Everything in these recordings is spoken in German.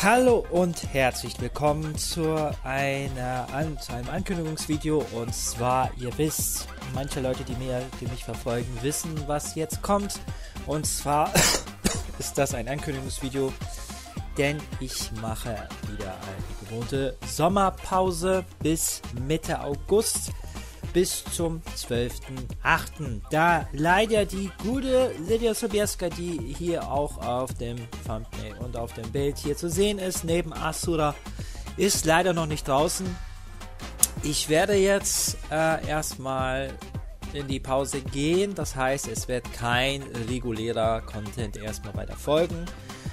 Hallo und herzlich willkommen zu einem Ankündigungsvideo. Und zwar, ihr wisst, manche Leute, die mich verfolgen, wissen, was jetzt kommt. Und zwar ist das ein Ankündigungsvideo, denn ich mache wieder eine gewohnte Sommerpause bis Mitte August. Bis zum 12.08. Da leider die gute Lidia Sobieska, die hier auch auf dem Thumbnail und auf dem Bild hier zu sehen ist, neben Asura, ist leider noch nicht draußen. Ich werde jetzt erstmal in die Pause gehen. Das heißt, es wird kein regulärer Content erstmal weiter folgen.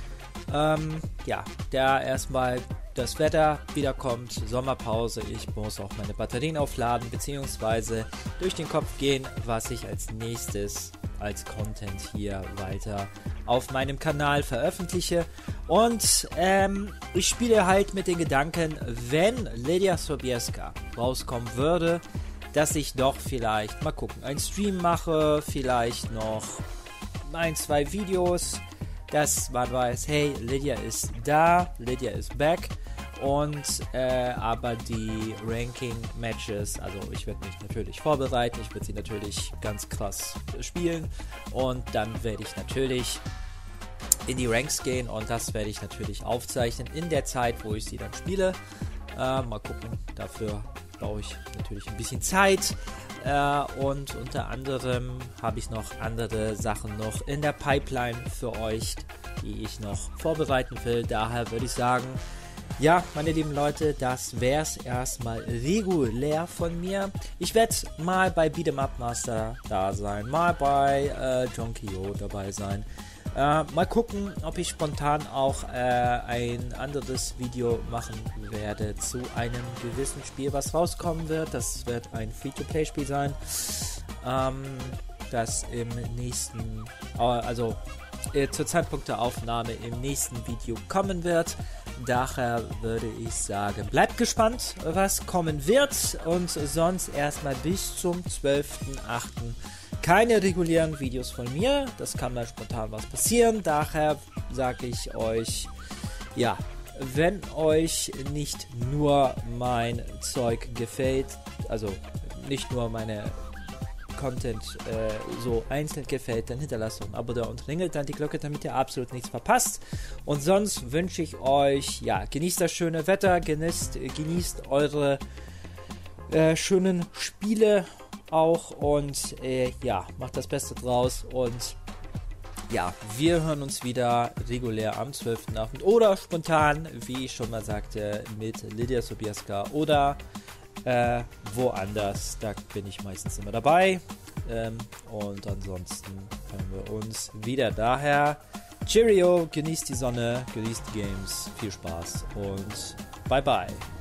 Ja, da erstmal das Wetter wiederkommt, Sommerpause, ich muss auch meine Batterien aufladen, beziehungsweise durch den Kopf gehen, was ich als nächstes als Content hier weiter auf meinem Kanal veröffentliche. Und ich spiele halt mit den Gedanken, wenn Lidia Sobieska rauskommen würde, dass ich doch vielleicht, mal gucken, einen Stream mache, vielleicht noch ein, zwei Videos, dass man weiß, hey, Lidia ist da, Lidia ist back. Und aber die Ranking-Matches, also ich werde mich natürlich vorbereiten, ich werde sie natürlich ganz krass spielen und dann werde ich natürlich in die Ranks gehen und das werde ich natürlich aufzeichnen in der Zeit, wo ich sie dann spiele. Mal gucken, dafür brauche ich natürlich ein bisschen Zeit. Und unter anderem habe ich noch andere Sachen noch in der Pipeline für euch, die ich noch vorbereiten will. Daher würde ich sagen, ja, meine lieben Leute, das wäre es erstmal regulär von mir. Ich werde mal bei Beat'em Up Master da sein, mal bei Jonkio dabei sein. Mal gucken, ob ich spontan auch ein anderes Video machen werde zu einem gewissen Spiel, was rauskommen wird. Das wird ein Free-to-Play-Spiel sein, das im nächsten, also zur Zeitpunkt der Aufnahme im nächsten Video kommen wird. Daher würde ich sagen, bleibt gespannt, was kommen wird und sonst erstmal bis zum 12.08. keine regulären Videos von mir. Das kann mal spontan was passieren. Daher sage ich euch, ja, wenn euch nicht nur mein Zeug gefällt, also nicht nur meine Content so einzeln gefällt, dann hinterlasst doch ein Abo da und ringelt dann die Glocke, damit ihr absolut nichts verpasst. Und sonst wünsche ich euch, ja, genießt das schöne Wetter, genießt eure schönen Spiele auch und ja, macht das Beste draus und ja, wir hören uns wieder regulär am 12.8. oder spontan, wie ich schon mal sagte, mit Lidia Sobieska oder woanders, da bin ich meistens immer dabei und ansonsten hören wir uns wieder. Daher Cheerio, genießt die Sonne, genießt die Games, viel Spaß und bye bye.